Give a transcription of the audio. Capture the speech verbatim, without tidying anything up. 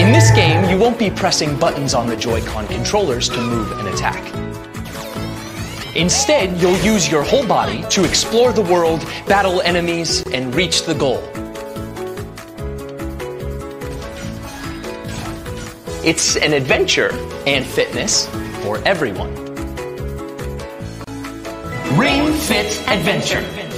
In this game, you won't be pressing buttons on the Joy-Con controllers to move and attack. Instead, you'll use your whole body to explore the world, battle enemies, and reach the goal. It's an adventure and fitness for everyone. Ring Fit Adventure.